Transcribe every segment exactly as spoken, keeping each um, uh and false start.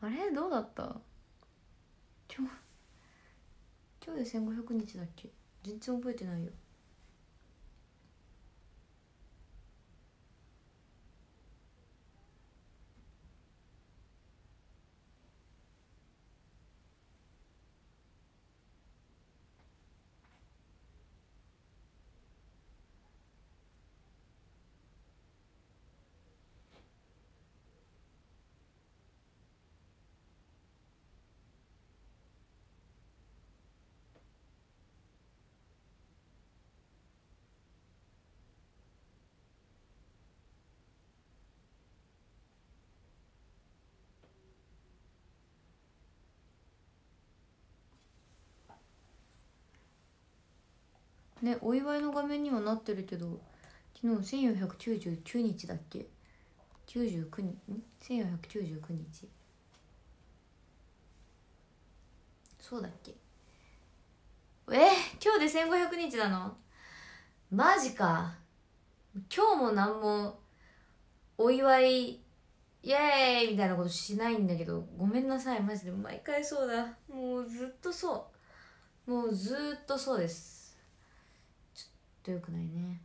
あれどうだった？今日今日でせんごひゃくにちだっけ？全然覚えてないよ。ね、お祝いの画面にはなってるけど、昨日せんよんひゃくきゅうじゅうきゅうにちだっけ？きゅうじゅうきゅうにちんせんよんひゃくきゅうじゅうくにち、そうだっけ？えー、今日でせんごひゃくにちなの？マジか。今日も何もお祝いイエーイみたいなことしないんだけど、ごめんなさい。マジで毎回そうだ。もうずっとそう、もうずっとそうです。ちょっとよくないね。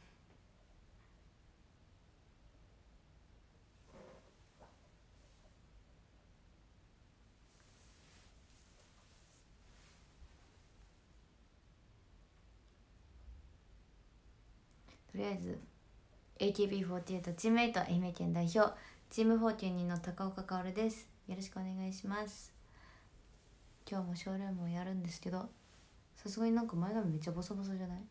とりあえず エーケービーフォーティーエイト チームメイト愛媛県代表チームフォーティーにの高岡薫です。よろしくお願いします。今日もショールームをやるんですけど、さすがになんか前髪めっちゃボサボサじゃない？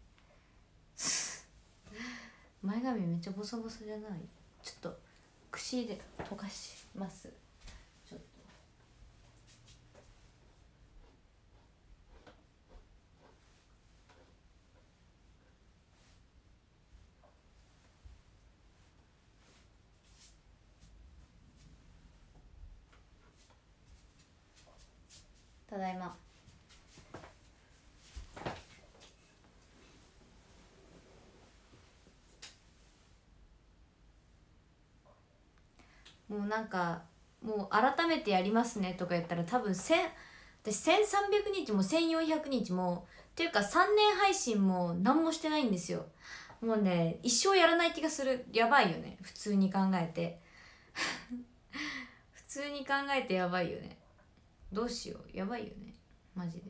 前髪めっちゃボサボサじゃない？ちょっと櫛で溶かします。ちょっとただいま。もうなんかもう改めてやりますねとか言ったら多分せん私せんさんびゃくにちもせんよんひゃくにちもっていうかさんねん配信も何もしてないんですよ。もうね一生やらない気がする。やばいよね普通に考えて普通に考えてやばいよね。どうしよう、やばいよねマジで。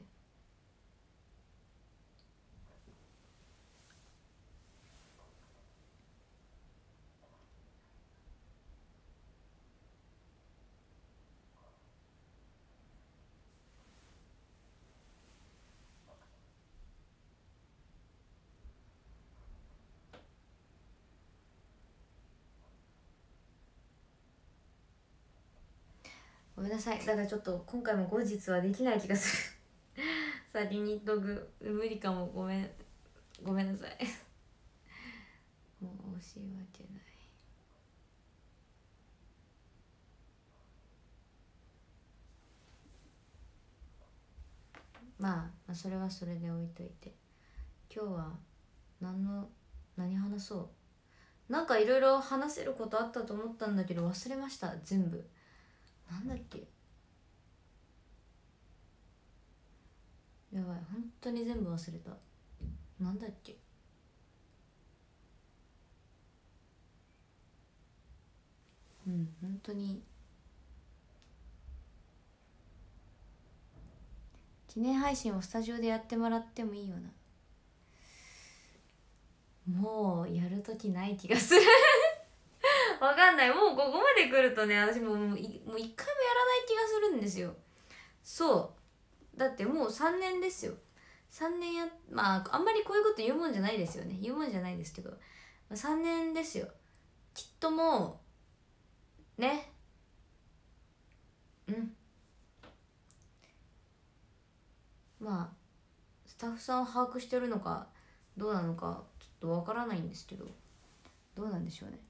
ごめんなさい。だからちょっと今回も後日はできない気がする先に言っとく。無理かも。ごめんごめんなさい申し訳ない。まあ、まあそれはそれで置いといて、今日は何の何話そう。なんかいろいろ話せることあったと思ったんだけど忘れました。全部なんだっけ。やばい、本当に全部忘れた。なんだっけ。うん本当に。記念配信をスタジオでやってもらってもいいよな。もうやるときない気がするわかんない。もうここまで来るとね、私ももういもう一回もやらない気がするんですよ。そうだってもうさんねんですよ。さんねんや、まああんまりこういうこと言うもんじゃないですよね。言うもんじゃないですけど、さんねんですよ。きっともうね。うん。まあスタッフさんを把握してるのかどうなのかちょっとわからないんですけど、どうなんでしょうね。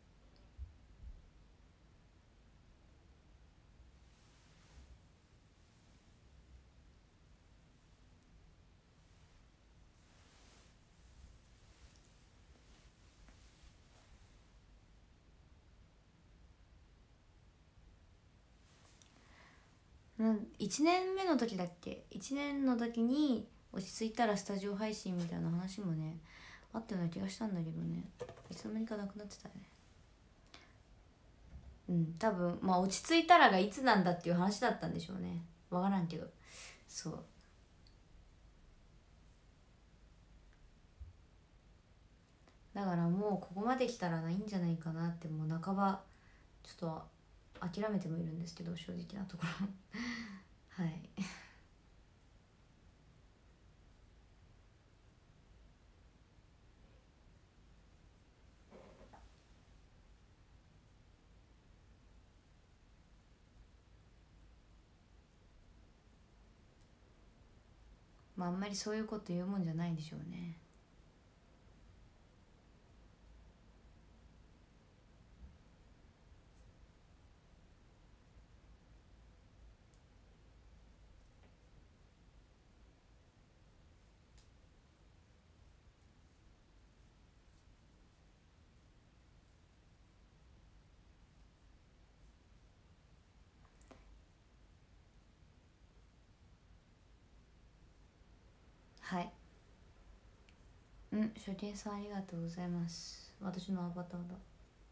いちねんめの時だっけ、いちねんの時に落ち着いたらスタジオ配信みたいな話もねあったような気がしたんだけどね、いつの間にかなくなってたね。うん多分まあ落ち着いたらがいつなんだっていう話だったんでしょうね、分からんけど。そうだからもうここまで来たらないんじゃないかなって、もう半ばちょっと諦めてもいるんですけど、正直なところはいまああんまりそういうこと言うもんじゃないでしょうね。はい。うん初見さんありがとうございます。私のアバターだ。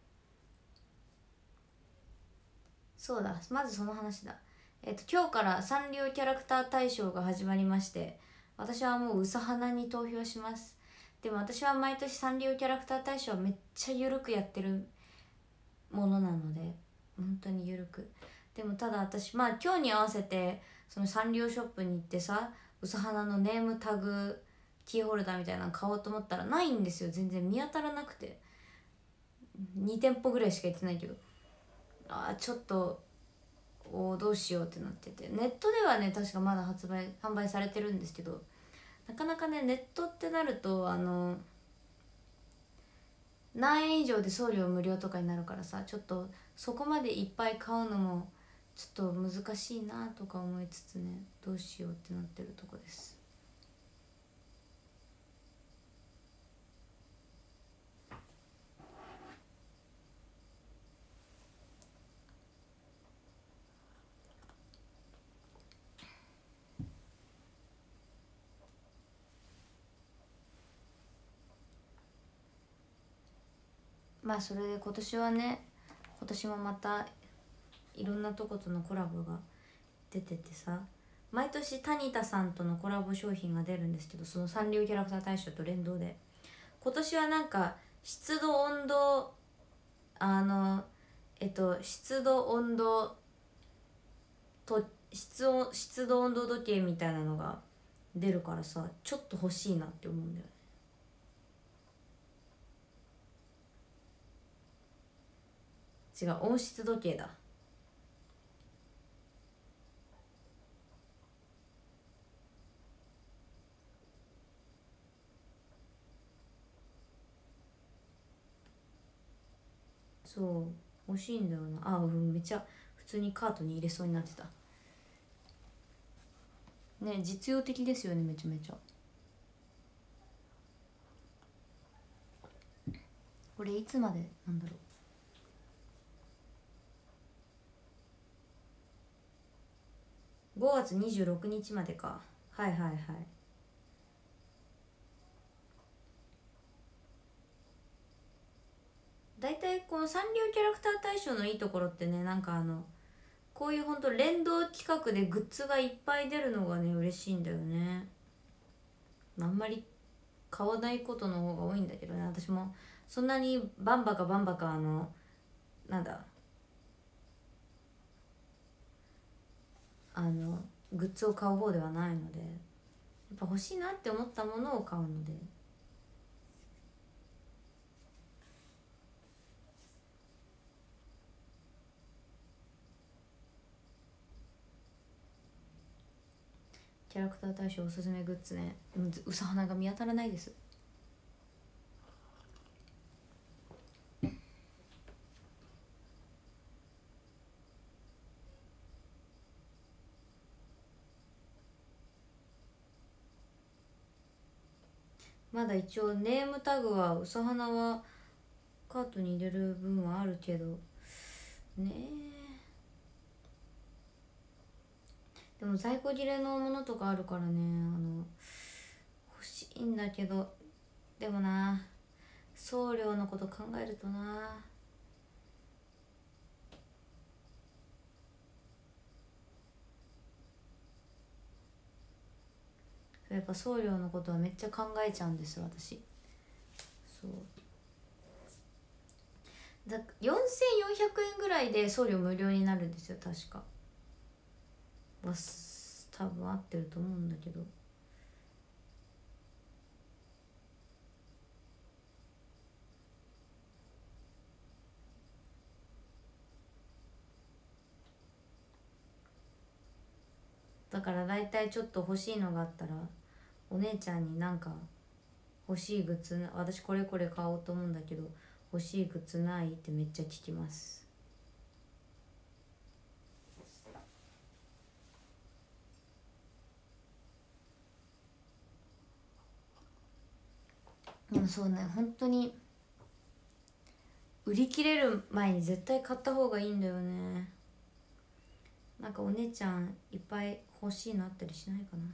そうだ、まずその話だ。えっと今日からサンリオキャラクター大賞が始まりまして、私はもううさはなに投票します。でも私は毎年サンリオキャラクター大賞はめっちゃゆるくやってるものなので、本当にゆるく。でもただ私まあ今日に合わせてそのサンリオショップに行ってさ、うさはなのネームタグキーホルダーみたいなの買おうと思ったらないんですよ。全然見当たらなくて、に店舗ぐらいしか行ってないけど、あーちょっとおどうしようってなってて、ネットではね確かまだ発売販売されてるんですけど、なかなかねネットってなるとあの何円以上で送料無料とかになるからさ、ちょっとそこまでいっぱい買うのもちょっと難しいなとか思いつつね、どうしようってなってるとこです。まあそれで今年はね、今年もまたいろんなとことのコラボが出ててさ、毎年タニタさんとのコラボ商品が出るんですけど、そのサンリオキャラクター大賞と連動で今年はなんか湿度温度あのえっと湿度温度と湿温湿度温度時計みたいなのが出るからさ、ちょっと欲しいなって思うんだよね。違う、温湿時計だ。そう欲しいんだよな。あ、うん、めっちゃ普通にカートに入れそうになってたね。実用的ですよね、めちゃめちゃ。これいつまでなんだろう、ごがつにじゅうろくにちまでか。はいはいはい。大体このサンリオキャラクター大賞のいいところってね、なんかあのこういうほんと連動企画でグッズがいっぱい出るのがね嬉しいんだよね。あんまり買わないことの方が多いんだけどね、私もそんなにバンバカバンバカあのなんだあのグッズを買う方ではないので、やっぱ欲しいなって思ったものを買うので。キャラクター大賞おすすめグッズね、うさはなが見当たらないです。まだ一応ネームタグはうさはなはカートに入れる分はあるけどね。 でも在庫切れのものとかあるからね、あの欲しいんだけど、でもな送料のこと考えるとな。やっぱ送料のことはめっちゃ考えちゃうんです、私。そうだ、よんせんよんひゃくえんぐらいで送料無料になるんですよ確か。わす多分合ってると思うんだけど。だから大体ちょっと欲しいのがあったらお姉ちゃんになんか欲しいグッズな、私これこれ買おうと思うんだけど欲しいグッズないってめっちゃ聞きます。でもそうね、本当に売り切れる前に絶対買った方がいいんだよね。なんかお姉ちゃんいっぱい欲しいのあったりしないかな。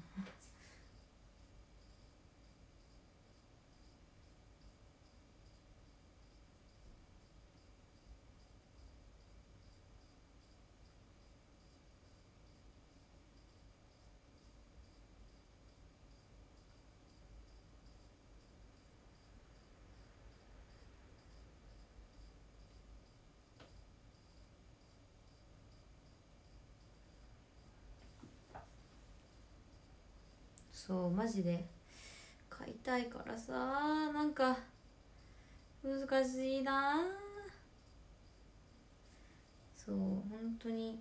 そうマジで買いたいからさ、なんか難しいな。そう本当に。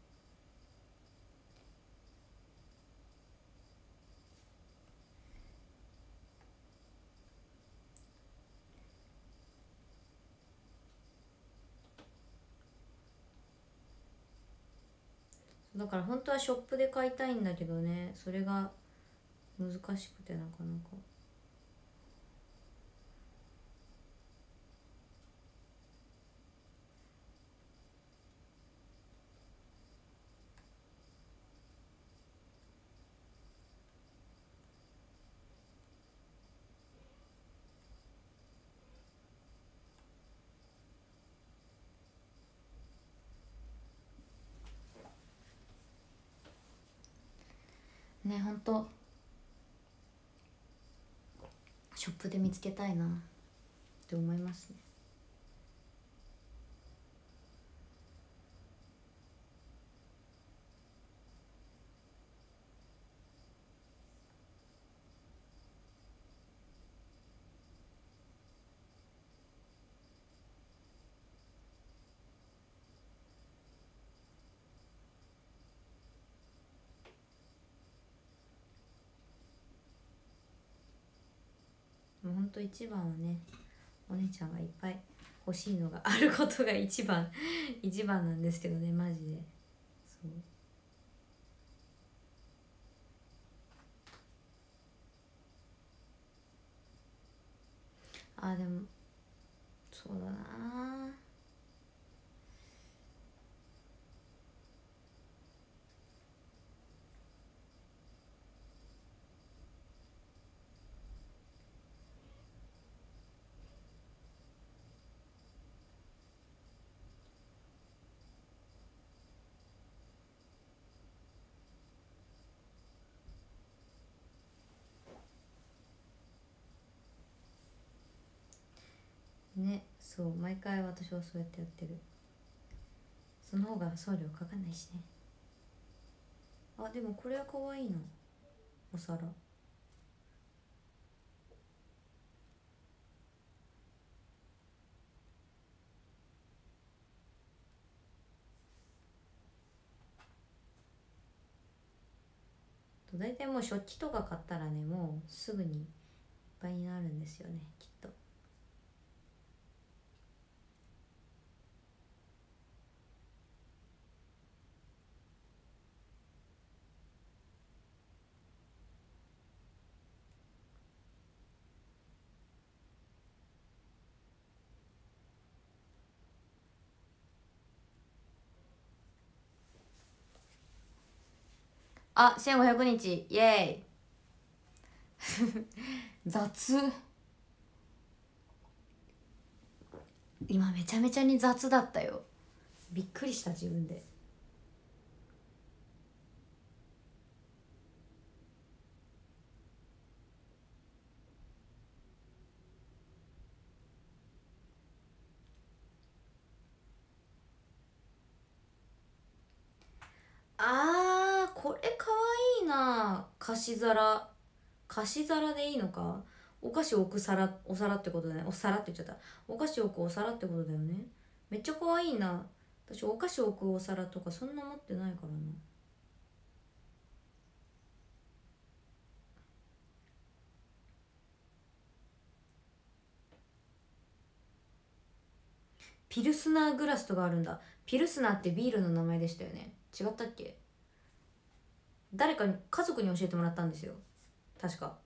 だから本当はショップで買いたいんだけどね、それが難しくてなかなか。ね、ほんとショップで見つけたいなって思いますね。もうほんと一番はね、お姉ちゃんがいっぱい欲しいのがあることが一番一番なんですけどね、マジで。そうあ、でもそうだな。ね、そう毎回私はそうやってやってる。その方が送料かかんないしね。あ、でもこれは可愛いな、お皿。大体もう食器とか買ったらね、もうすぐにいっぱいになるんですよね、きっと。 あ、せんごひゃくにちイエーイ雑。今めちゃめちゃに雑だったよ。びっくりした自分で。あー、これかわいいな。菓子皿。菓子皿でいいのか。お菓子置く皿、お皿ってことだね。お皿って言っちゃった。お菓子置くお皿ってことだよね。めっちゃかわいいな。私お菓子置くお皿とかそんな持ってないからな。ピルスナーグラスとかあるんだ。ピルスナーってビールの名前でしたよね。違ったっけ。誰かに家族に教えてもらったんですよ確か。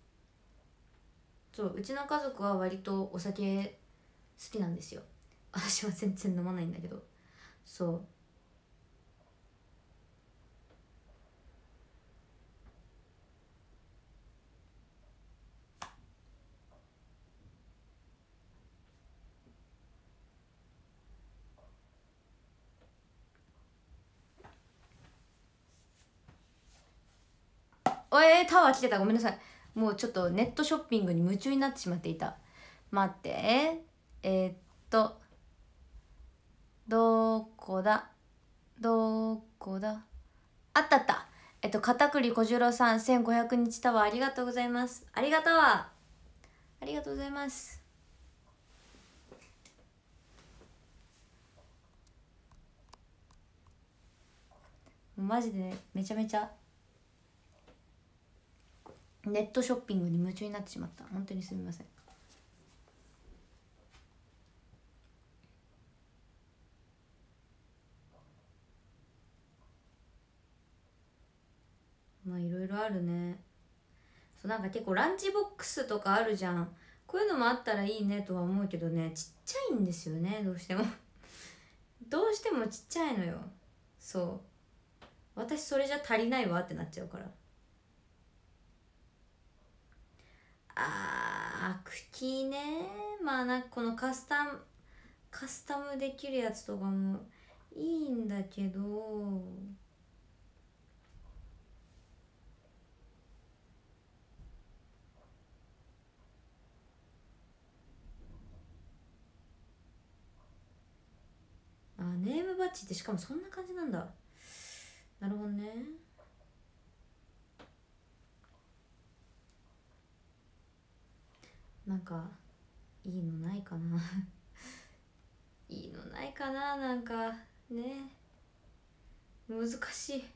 そう、うちの家族は割とお酒好きなんですよ。私は全然飲まないんだけど。そう。おえー、タワー来てた。ごめんなさい。もうちょっとネットショッピングに夢中になってしまっていた。待って。えー、っとどこだどこだ。あったあった。えっと片栗小次郎さんせんごひゃくにちタワーありがとうございます。ありがとうありがとうございます。もうマジで、ね、めちゃめちゃネットショッピングに夢中になってしまった。本当にすみません。まあいろいろあるね。そう、なんか結構ランチボックスとかあるじゃん。こういうのもあったらいいねとは思うけどね、ちっちゃいんですよね、どうしてもどうしてもちっちゃいのよ。そう、私それじゃ足りないわってなっちゃうから。あー、茎ね。まあなんかこのカスタムカスタムできるやつとかもいいんだけど、あ、ネームバッジってしかもそんな感じなんだ。なるほどね。なんかいいのないかな。いいのないかな。なんかね、難しい。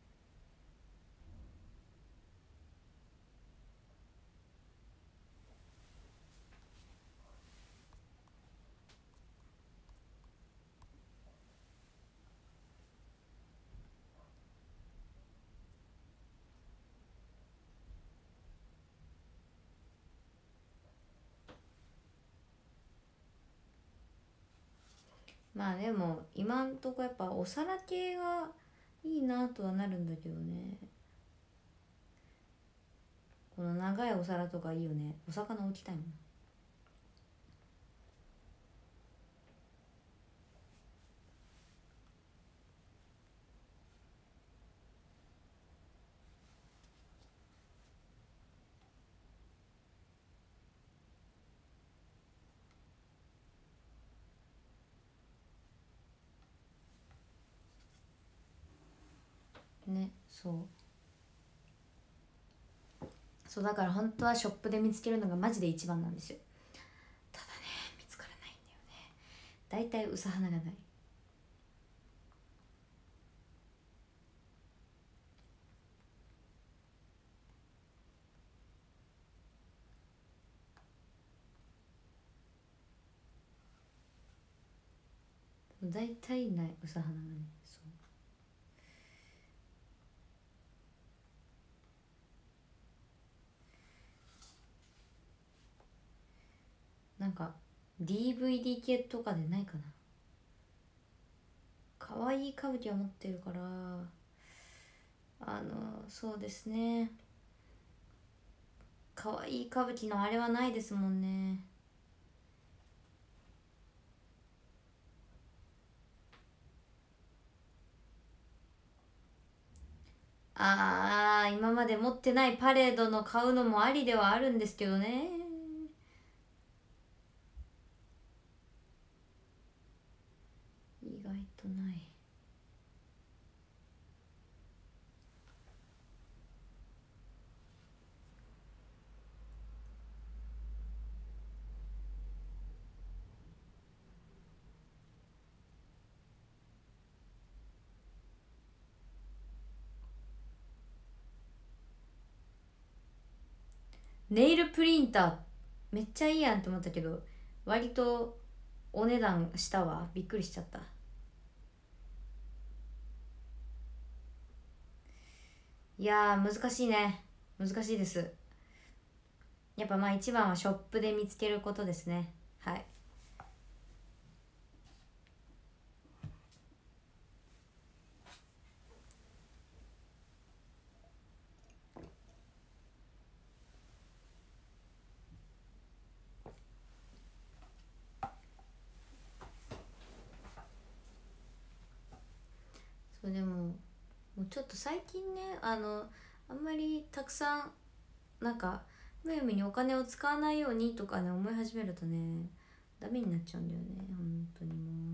まあでも今んとこやっぱお皿系がいいなとはなるんだけどね。この長いお皿とかいいよね。お魚置きたいもんね。そうそう、だから本当はショップで見つけるのがマジで一番なんですよ。ただね、見つからないんだよね。だいたい薄花がない。だいたいない薄花がね。そうなんか ディーブイディー 系とかでないかな。可愛い歌舞伎は持ってるからあのそうですね、可愛い歌舞伎のあれはないですもんね。あー、今まで持ってないパレードの買うのもありではあるんですけどね。意外とない。ネイルプリンターめっちゃいいやんって思ったけど、割とお値段したわ。びっくりしちゃった。いやー難しいね、難しいです。やっぱまあ一番はショップで見つけることですね。はい。そうでももうちょっと最近ね、あのあんまりたくさんなんかむやみにお金を使わないようにとかね思い始めるとねダメになっちゃうんだよね、本当にも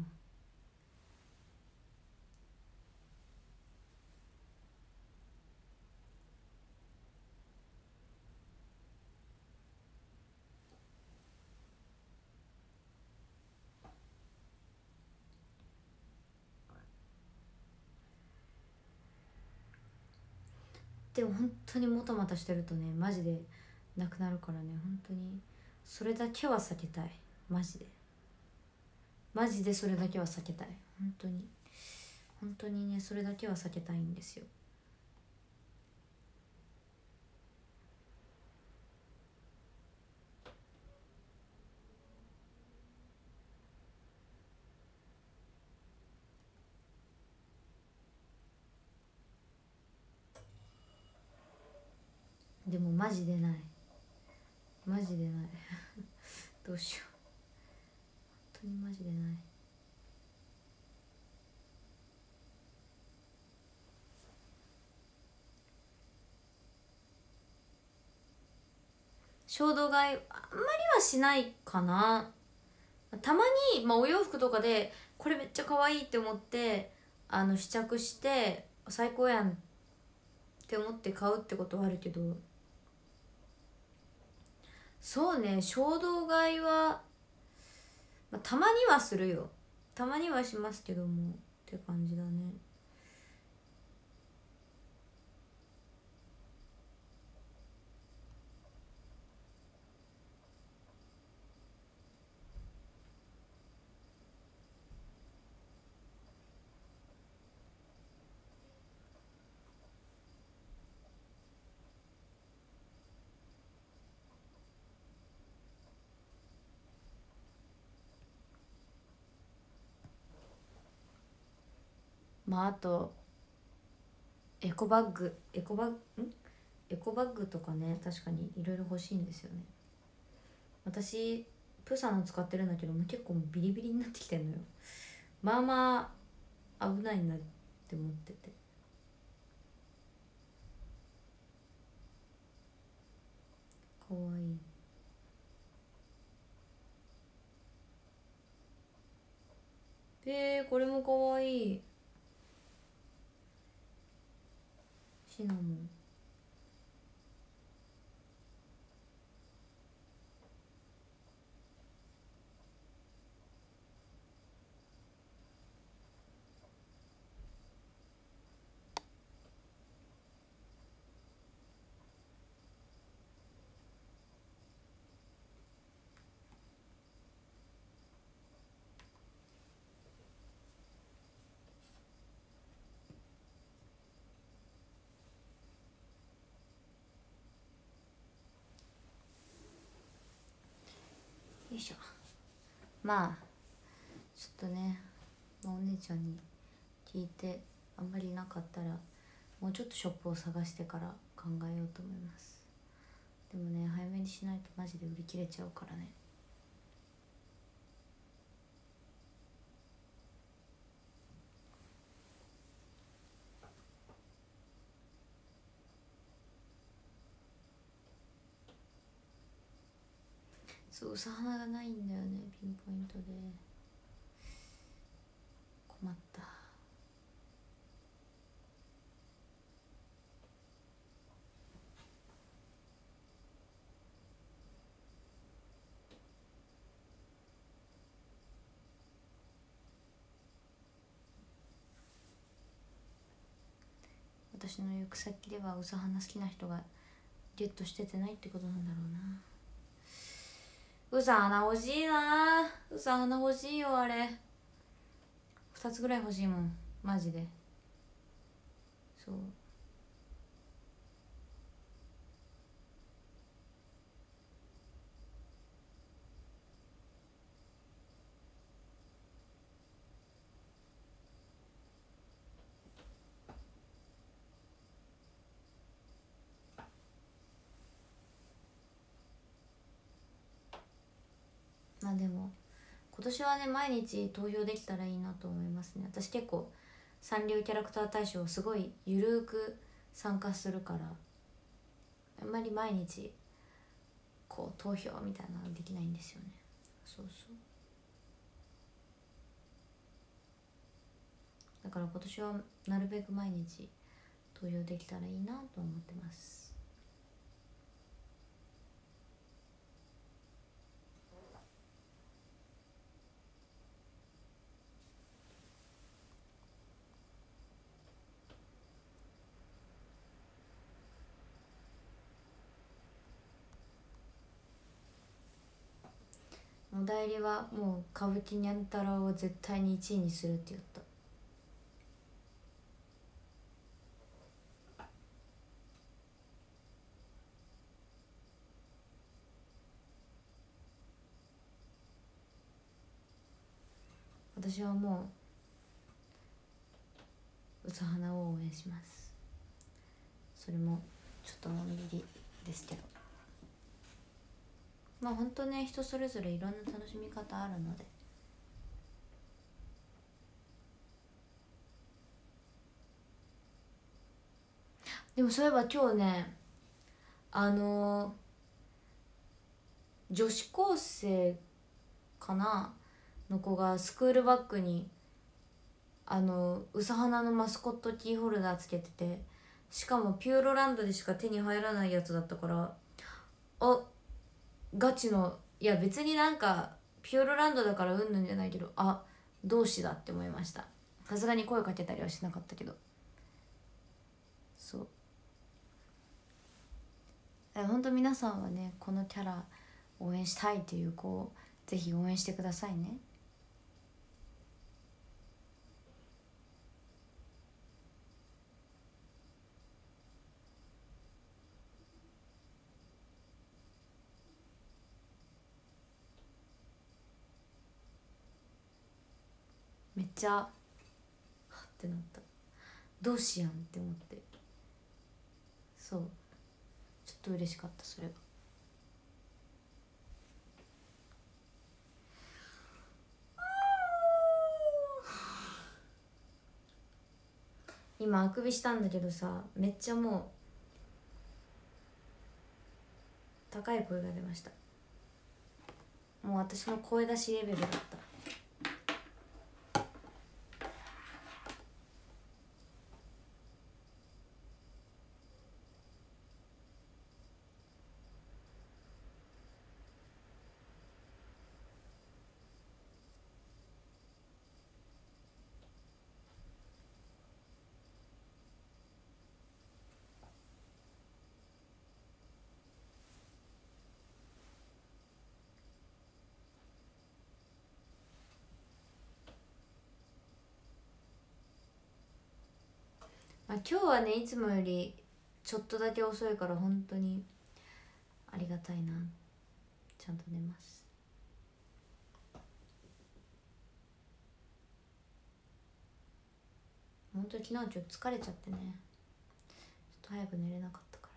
う。でも本当にもたまたしてるとねマジでなくなるからね、本当にそれだけは避けたい。マジでマジでそれだけは避けたい。本当に本当にねそれだけは避けたいんですよ。でもマジでない、マジでないどうしよう、本当にマジでない。衝動買いあんまりはしないかな。たまに、まあ、お洋服とかでこれめっちゃ可愛いって思ってあの試着して最高やんって思って買うってことはあるけど、そうね衝動買いは、まあ、たまにはするよ。たまにはしますけどもって感じだね。まああとエコバッグエコバッグんエコバッグとかね確かにいろいろ欲しいんですよね。私プサの使ってるんだけども結構もうビリビリになってきてんのよ。まあまあ危ないなって思ってて。かわいい。えー、これもかわいい。シナモン。よいしょ。まあちょっとね、まあ、お姉ちゃんに聞いてあんまりなかったらもうちょっとショップを探してから考えようと思います。でもね早めにしないとマジで売り切れちゃうからね。そう、うさはながないんだよね、ピンポイントで。困った。私の行く先ではうさはな好きな人がゲットしててないってことなんだろうな。うさはな欲しいな。うさはな欲しいよ。あれふたつぐらい欲しいもんマジで。そう、まあでも今年はね毎日投票できたらいいなと思いますね。私結構サンリオキャラクター大賞すごいゆるく参加するから、あんまり毎日こう投票みたいなのできないんですよね。そうそう、だから今年はなるべく毎日投票できたらいいなと思ってます。お代理はもう歌舞伎にゃんたらを絶対にいちいにするって言った。私はもううさはなを応援します。それもちょっとのんびりですけど、まあほんとね人それぞれいろんな楽しみ方あるので。でもそういえば今日ねあのー、女子高生かなの子がスクールバッグにあのうさはなのマスコットキーホルダーつけてて、しかもピューロランドでしか手に入らないやつだったから、あガチの、いや別になんかピューロランドだからうんぬんじゃないけど、あ同志だって思いました。さすがに声かけたりはしなかったけど。そう本当皆さんはねこのキャラ応援したいっていう子をぜひ応援してくださいね。めっちゃはってなった。どうしやんって思って、そうちょっと嬉しかったそれが。今あくびしたんだけどさ、めっちゃもう高い声が出ました。もう私の声出しレベルだった。まあ、今日はねいつもよりちょっとだけ遅いから本当にありがたいな。ちゃんと寝ます。本当に昨日ちょっと疲れちゃってね。 と早く寝れなかったから。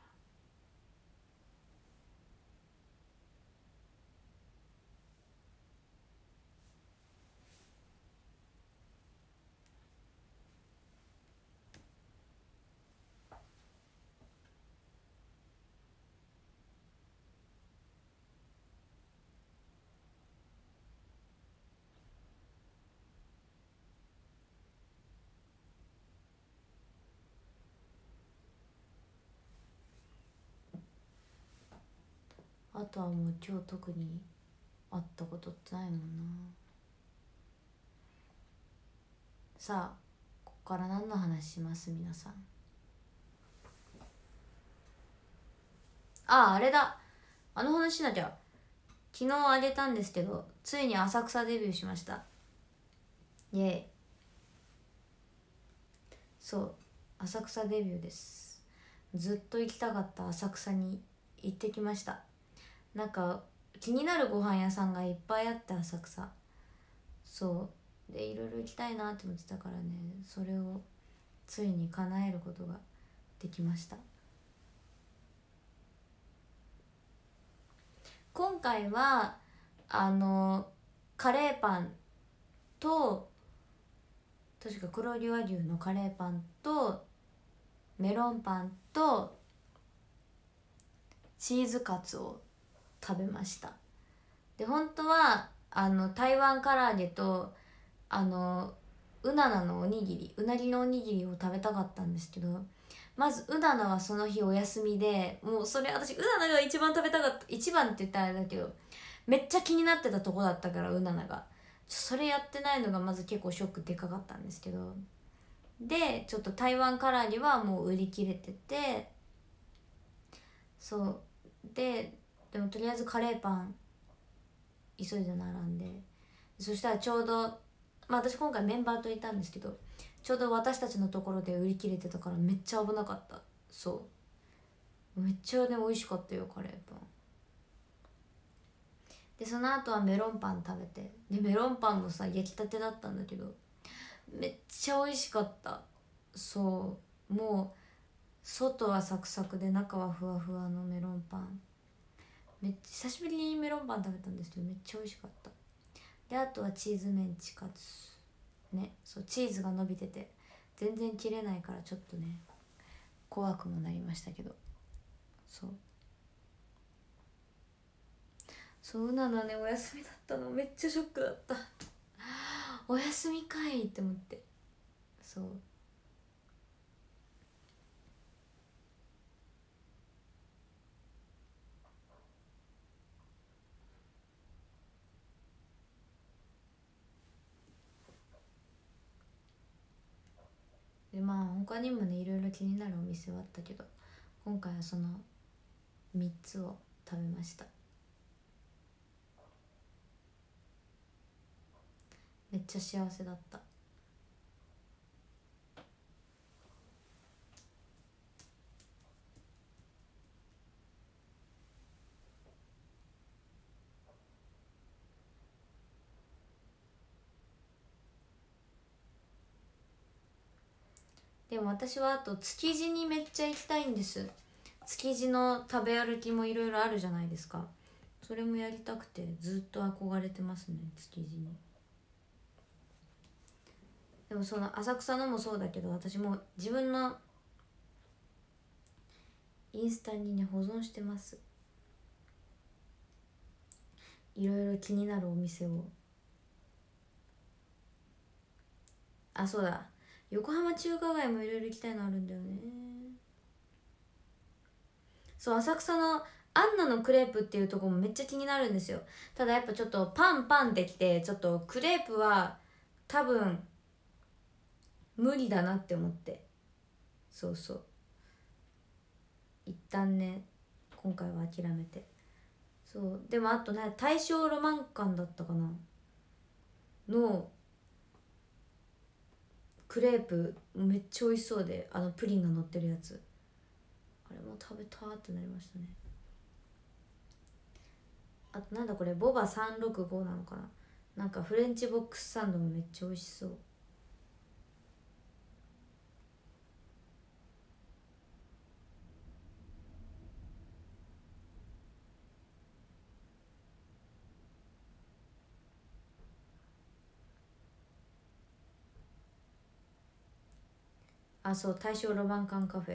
あとはもう今日特にあったことってないもんな。さあここから何の話します皆さん。ああ、あれだ、あの話しなきゃ。昨日あげたんですけど、ついに浅草デビューしました。イエーイ。そう、浅草デビューです。ずっと行きたかった浅草に行ってきました。なんか気になるご飯屋さんがいっぱいあって、浅草。そうでいろいろ行きたいなって思ってたからね、それをついに叶えることができました。今回はあのカレーパンと、確か黒毛和牛のカレーパンとメロンパンとチーズカツを食べました。で本当はあの台湾唐揚げとあのうななのおにぎり、うなぎのおにぎりを食べたかったんですけど、まずうななはその日お休みで、もうそれ私うななが一番食べたかった、一番って言ったらあれだけどめっちゃ気になってたとこだったから、うなながそれやってないのがまず結構ショックでかかったんですけど、でちょっと台湾唐揚げはもう売り切れてて、そうででもとりあえずカレーパン急いで並んで、そしたらちょうど、まあ私今回メンバーといたんですけど、ちょうど私たちのところで売り切れてたからめっちゃ危なかった。そうめっちゃね美味しかったよカレーパンで。その後はメロンパン食べて、でメロンパンもさ焼きたてだったんだけどめっちゃ美味しかった。そうもう外はサクサクで中はふわふわのメロンパン、めっちゃ久しぶりにメロンパン食べたんですけどめっちゃ美味しかった。であとはチーズメンチカツね、そうチーズが伸びてて全然切れないからちょっとね怖くもなりましたけど、そうそううなのねお休みだったのめっちゃショックだった。お休みかいって思って。そうでまあ他にもねいろいろ気になるお店はあったけど、今回はそのみっつを食べました。めっちゃ幸せだった。でも私はあと築地にめっちゃ行きたいんです。築地の食べ歩きもいろいろあるじゃないですか。それもやりたくてずっと憧れてますね築地に。でもその浅草のもそうだけど、私も自分のインスタにね保存してます、いろいろ気になるお店を。あそうだ、横浜中華街もいろいろ行きたいのあるんだよね。そう浅草のアンナのクレープっていうところもめっちゃ気になるんですよ。ただやっぱちょっとパンパンってきて、ちょっとクレープは多分無理だなって思って、そうそう一旦ね今回は諦めて。そうでもあとね大正ロマン館だったかなのクレープめっちゃ美味しそうで、あのプリンが乗ってるやつ、あれも食べたってなりましたね。あとなんだこれボバさんろくごなのかな、なんかフレンチボックスサンドもめっちゃ美味しそう。 あ、そう、大正ロマン館カフェ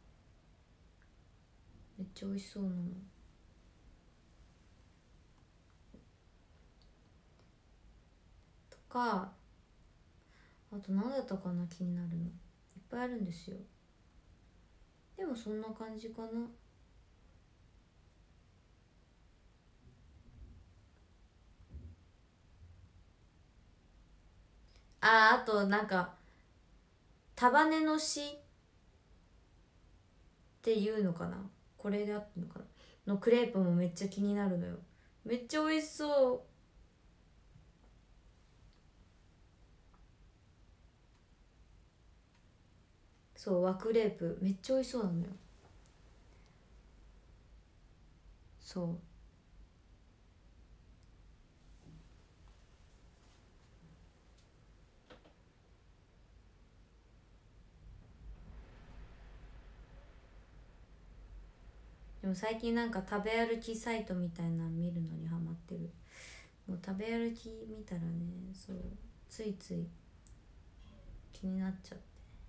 めっちゃ美味しそうなの。とか、あと何だったかな、気になるのいっぱいあるんですよ。でもそんな感じかな。あー、あとなんか束ねのしっていうのかな、これであってるのかなのクレープもめっちゃ気になるのよ。めっちゃ美味しそう。そう、和クレープめっちゃ美味しそうなのよ。そう、でも最近なんか食べ歩きサイトみたいなの見るのにハマってる。もう食べ歩き見たらね、そう、ついつい気になっちゃって。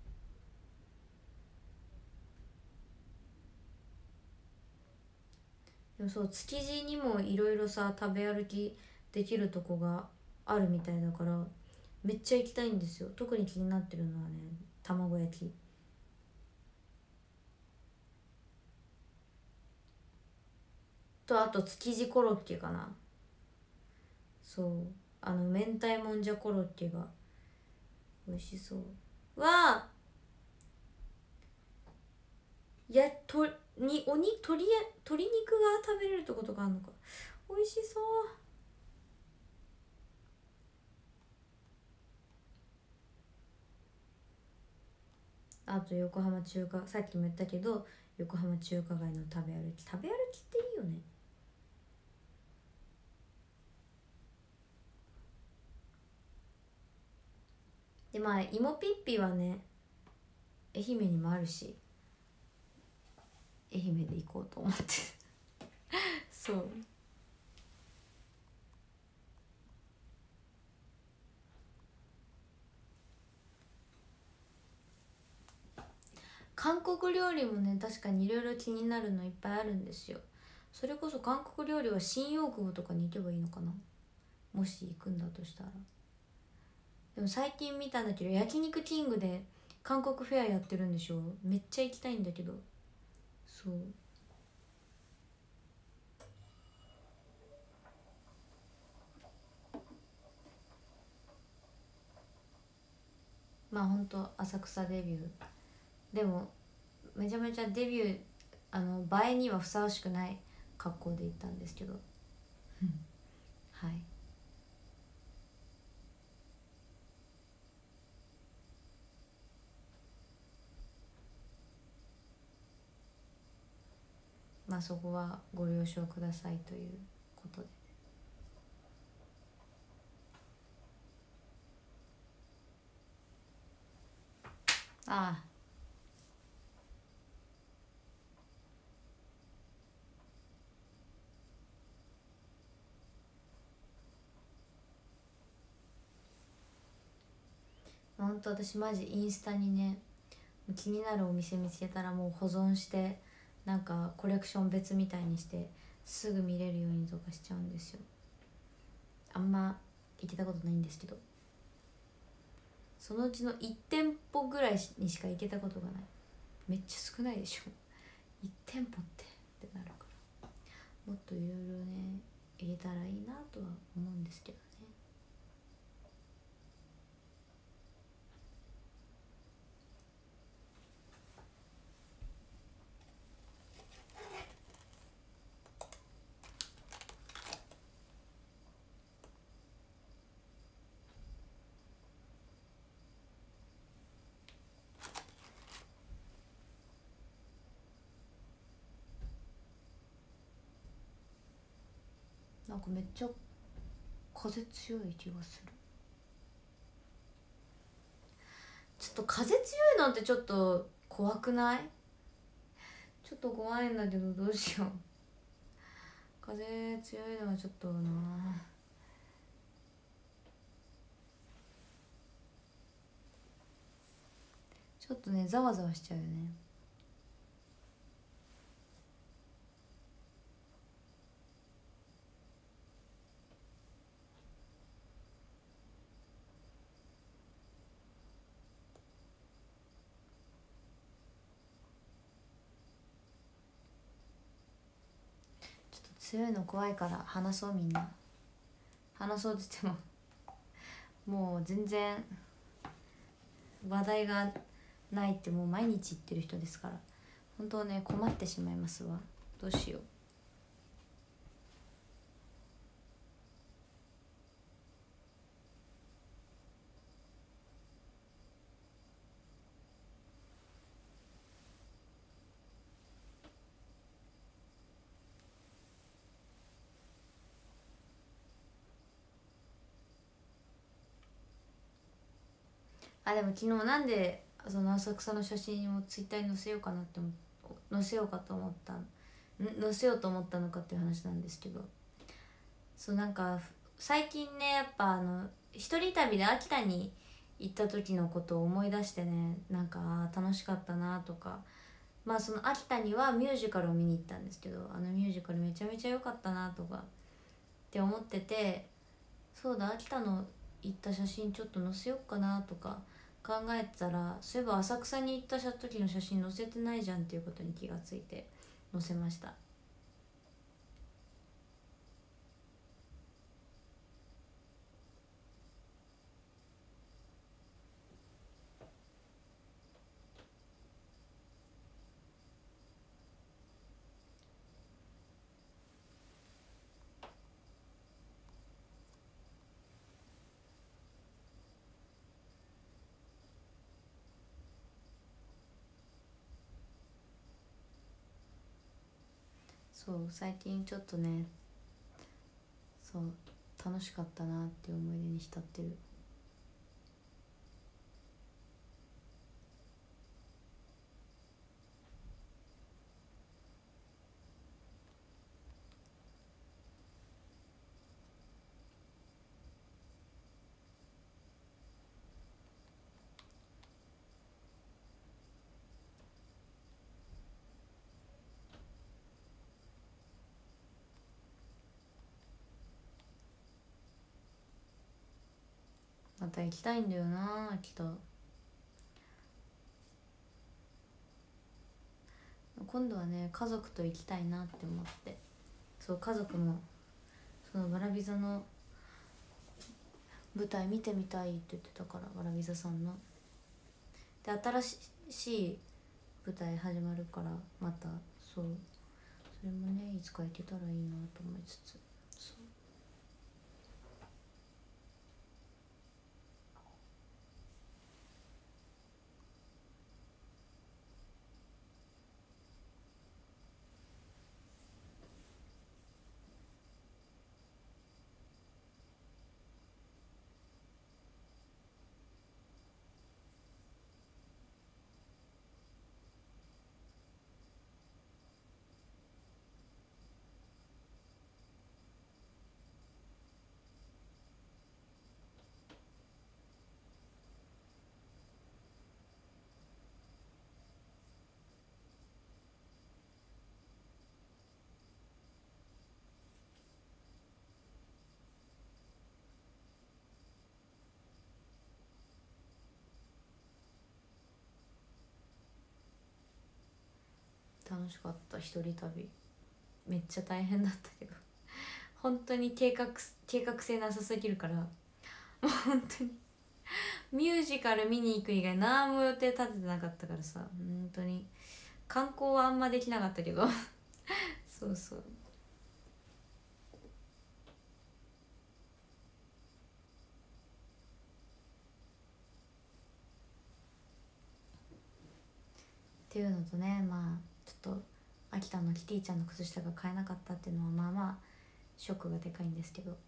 でもそう、築地にもいろいろさ食べ歩きできるとこがあるみたいだから、めっちゃ行きたいんですよ。特に気になってるのはね、卵焼きと、あと築地コロッケかな。そう、あの明太もんじゃコロッケが美味しそう。わあ、いや、とにおに鶏や鶏肉が食べれるってことがあるのか。美味しそう。あと横浜中華、さっきも言ったけど横浜中華街の食べ歩き、食べ歩きっていいよね。でまあ芋ピッピはね、愛媛にもあるし、愛媛で行こうと思ってそう、韓国料理もね、確かにいろいろ気になるのいっぱいあるんですよ。それこそ韓国料理は新大久保とかに行けばいいのかな、もし行くんだとしたら。でも最近見たんだけど、焼肉キングで韓国フェアやってるんでしょ。めっちゃ行きたいんだけど。そう、まあほんと浅草デビューでもめちゃめちゃデビュー、あの映えにはふさわしくない格好で行ったんですけどはい、まあそこはご了承くださいということで。ああ、ほんと私マジインスタにね、気になるお店見つけたらもう保存して、なんかコレクション別みたいにしてすぐ見れるようにとかしちゃうんですよ。あんま行けたことないんですけど、そのうちのいち店舗ぐらいにしか行けたことがない。めっちゃ少ないでしょいち店舗ってってなるから、もっといろいろね入れたらいいなとは思うんですけどね。なんかめっちゃ風強い気がする。ちょっと風強いなんてちょっと怖くない？ちょっと怖いんだけどどうしよう。風強いのはちょっとな。 ちょっとねざわざわしちゃうよね。ちょっと強いの怖いから話そう。みんな話そうって言ってももう全然話題がないってもう毎日言ってる人ですから、本当ね困ってしまいますわ。どうしよう。あでも昨日なんでその浅草の写真をツイッターに載せようかなって思載せようかと思ったん載せようと思ったのかっていう話なんですけど、そうなんか最近ねやっぱあの一人旅で秋田に行った時のことを思い出してね、なんかあー楽しかったなとか、まあその秋田にはミュージカルを見に行ったんですけど、あのミュージカルめちゃめちゃ良かったなとかって思ってて、そうだ秋田の行った写真ちょっと載せようかなとか考えてたら、そういえば浅草に行った時の写真載せてないじゃんっていうことに気がついて載せました。そう最近ちょっとね、そう楽しかったなっていう思い出に浸ってる。また行きたいんだよな秋田。今度はね家族と行きたいなって思って、そう家族もそのわらび座の舞台見てみたいって言ってたから、わらび座さんので新しい舞台始まるからまた、そうそれもねいつか行けたらいいなと思いつつ、そう楽しかった。一人旅めっちゃ大変だったけど本当に計画計画性なさすぎるから、もう本当にミュージカル見に行く以外何も予定立ててなかったからさ、本当に観光はあんまできなかったけどそうそう。っていうのとね、まあちょっと秋田のキティちゃんの靴下が買えなかったっていうのはまあまあショックがでかいんですけど、はい。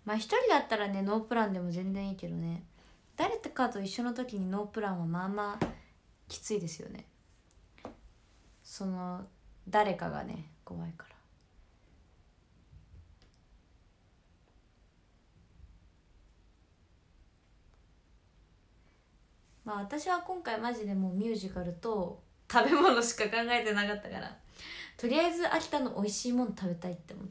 まあ一人だったらねノープランでも全然いいけどね、誰かと一緒の時にノープランはまあまあきついですよね。その誰かがね怖いから。まあ私は今回マジでもうミュージカルと食べ物しか考えてなかったから、とりあえず秋田の美味しいもの食べたいって思って、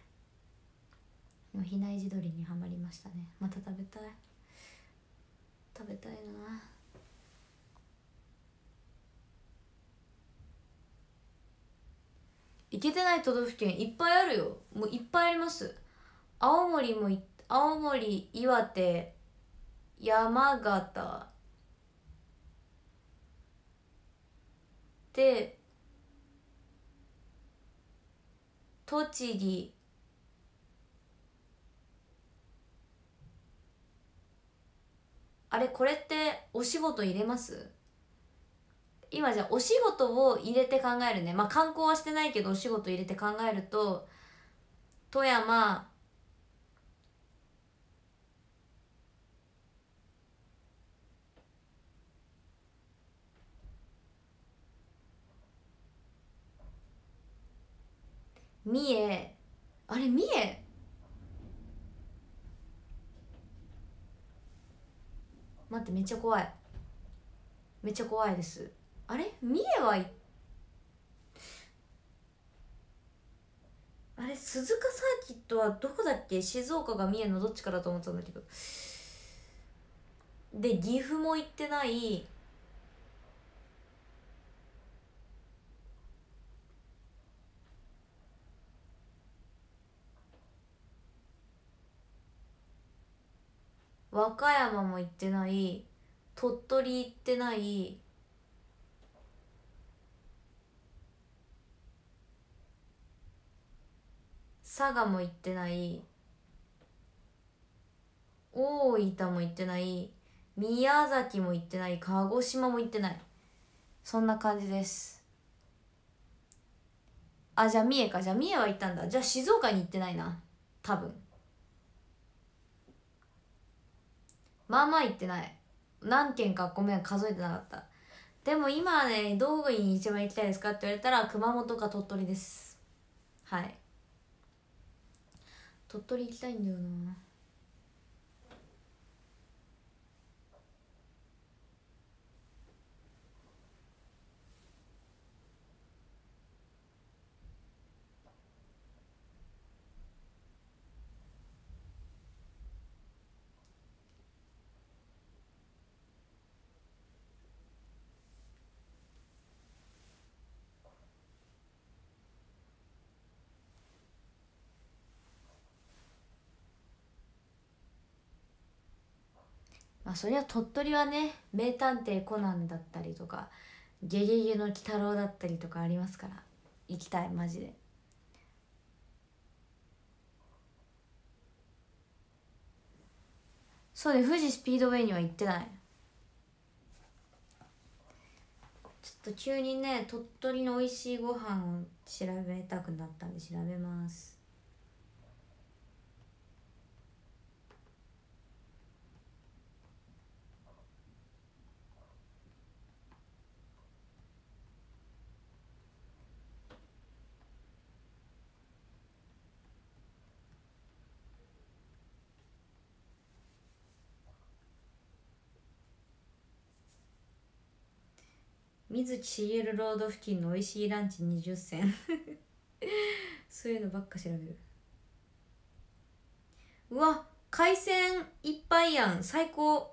今比内地鶏にはまりましたね。また食べたい食べたいな。行けてない都道府県いっぱいあるよ。もういっぱいあります。青森もい青森、岩手、山形で栃木、あれこれってお仕事入れます？今じゃあお仕事を入れて考えるね。まあ観光はしてないけどお仕事入れて考えると、富山、三重、あれ三重、待ってめっちゃ怖い、めっちゃ怖いです。あれ三重はい、あれ鈴鹿サーキットはどこだっけ？静岡が三重のどっちかだと思ってたんだけど。で岐阜も行ってない。和歌山も行ってない。鳥取行ってない。佐賀も行ってない。大分も行ってない。宮崎も行ってない。鹿児島も行ってない。そんな感じです。あ、じゃあ三重か。じゃあ三重は行ったんだ。じゃあ静岡に行ってないな多分。まあまあ行ってない。何軒かごめん数えてなかった。でも今ねどこに一番行きたいですかって言われたら熊本か鳥取です。はい、鳥取行きたいんだよな。まあそりゃ鳥取はね名探偵コナンだったりとかゲゲゲの鬼太郎だったりとかありますから行きたいマジで。そうね、富士スピードウェイには行ってない。ちょっと急にね鳥取の美味しいご飯を調べたくなったんで調べます。水木しげるロード付近の美味しいランチにじゅっせんそういうのばっか調べる。うわ海鮮いっぱいやん最高。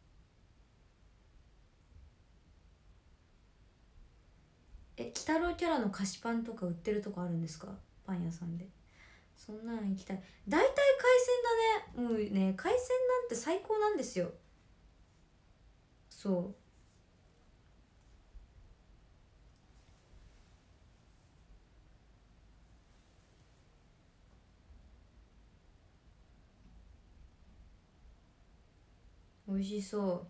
え鬼太郎キャラの菓子パンとか売ってるとこあるんですか？パン屋さんで。そんなん行きたい。大体海鮮だね。もうね海鮮なんて最高なんですよ。そう美味しそう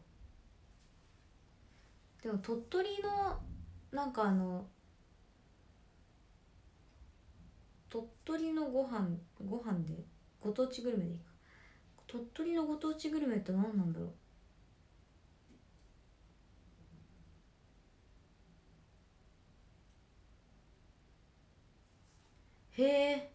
。でも鳥取のなんかあの鳥取のご飯ご飯でご当地グルメでいいか。 鳥取のご当地グルメって何なんだろう。へえ。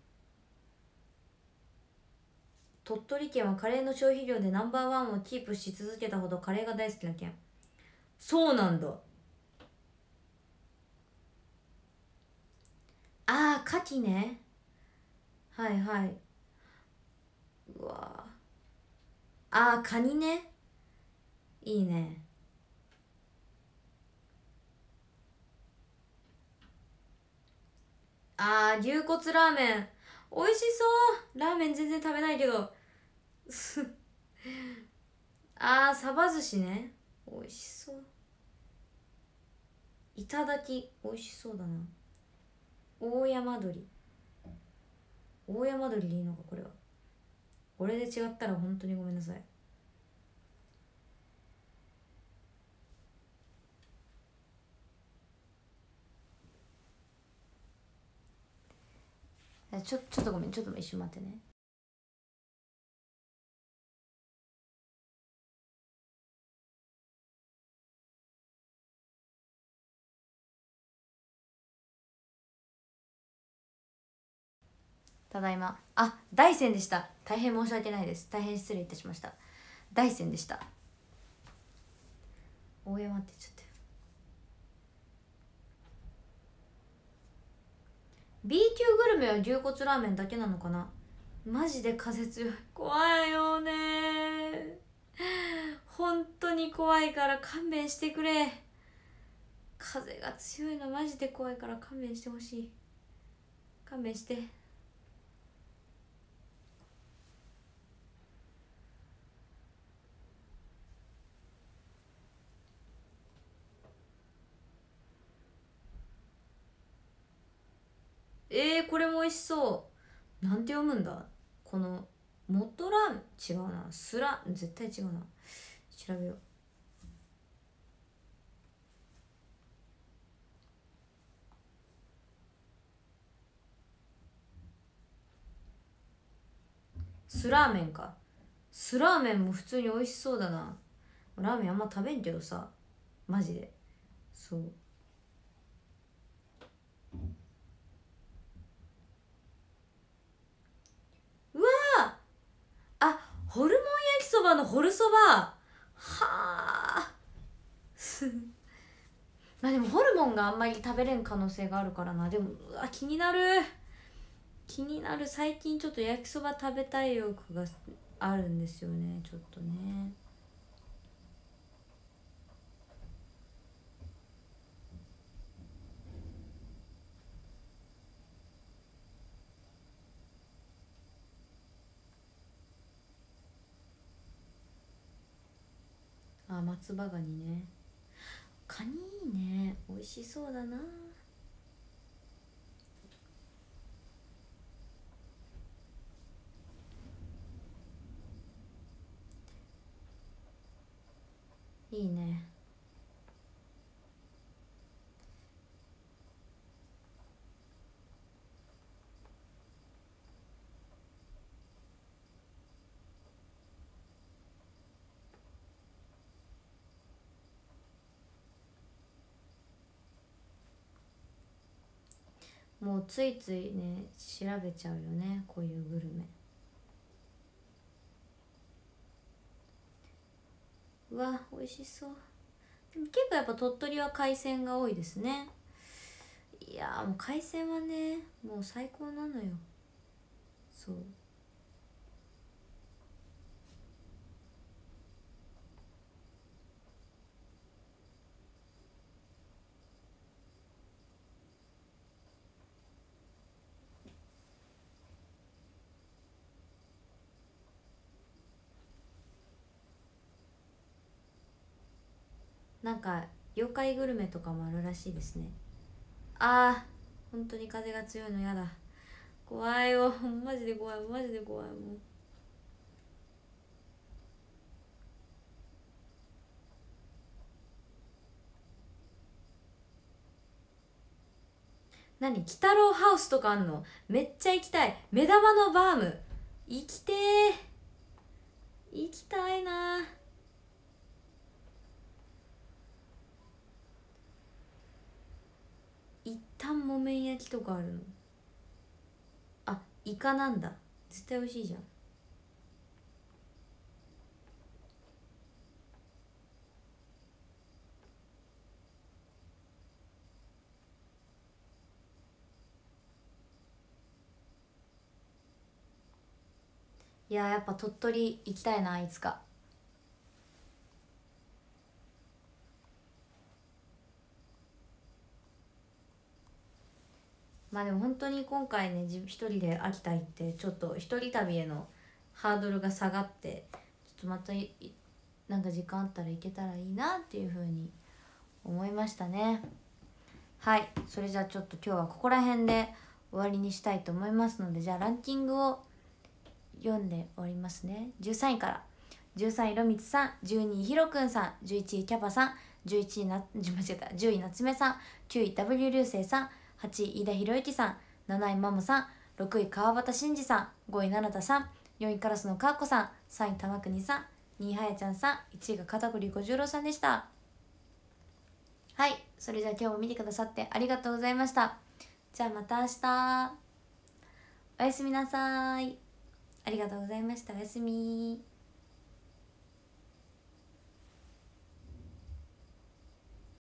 鳥取県はカレーの消費量でナンバーワンをキープし続けたほどカレーが大好きな県。そうなんだ。あー、牡蠣ね。はいはい。うわー。あー、カニね。いいね。あー、牛骨ラーメン美味しそう。ラーメン全然食べないけどあー、サバ寿司ね。美味しそう。いただき美味しそうだな。大山鶏。大山鶏でいいのかこれは。これで違ったら本当にごめんなさい。ちょちょっとごめん、ちょっと一瞬待ってね。ただいま。あ、大山でした。大変申し訳ないです。大変失礼いたしました。大山でした。大山って言っちゃったよ。 B 級グルメは牛骨ラーメンだけなのかな。マジで風強い。怖いよね。本当に怖いから勘弁してくれ。風が強いのマジで怖いから勘弁してほしい。勘弁して。えー、これも美味しそう。なんて読むんだこのモットラーメン。違うな。スラ絶対違うな。調べよう。スラーメンか。スラーメンも普通に美味しそうだな。ラーメンあんま食べんけどさ、マジで。そう。うわー、あ、ホルモン焼きそばのホルそば。はあまあでもホルモンがあんまり食べれん可能性があるからな。でもうわ気になる。気になる。最近ちょっと焼きそば食べたい欲があるんですよね、ちょっとね。あ、松葉ガニね。カニいいね。美味しそうだな。いいね。もうついついね調べちゃうよね、こういうグルメ。うわ美味しそう。でも結構やっぱ鳥取は海鮮が多いですね。いやもう海鮮はねもう最高なのよ。そう。なんか妖怪グルメとかもあるらしいですね。あー本当に風が強いのやだ。怖いよマジで怖い、マジで怖い。もう何鬼太郎ハウスとかあんの。めっちゃ行きたい。目玉のバーム行きてー。 行きたいな。一旦木綿焼きとかあるの？あ、イカなんだ。絶対美味しいじゃん。いややっぱ鳥取行きたいな、いつか。まあでも本当に今回ね、自分一人で秋田行ってちょっと一人旅へのハードルが下がって、ちょっとまたいなんか時間あったら行けたらいいなっていうふうに思いましたね。はい、それじゃあちょっと今日はここら辺で終わりにしたいと思いますので、じゃあランキングを読んでおりますね。じゅうさんいから。じゅうさんいろみつさん、じゅうにいひろくんさん、じゅういちいキャパさん、じゅういちいな間違えたじゅういなつめさん、きゅうい W 流星さん、はちい飯田博之さん、なないマモさん、ろくい川端真嗣さん、ごい七田さん、よんいカラスのかっこさん、さんい玉国さん、にいはやちゃんさん、いちいが片栗小十郎さんでした。はい、それじゃあ今日も見てくださってありがとうございました。じゃあまた明日。おやすみなさい。ありがとうございました。おやすみ。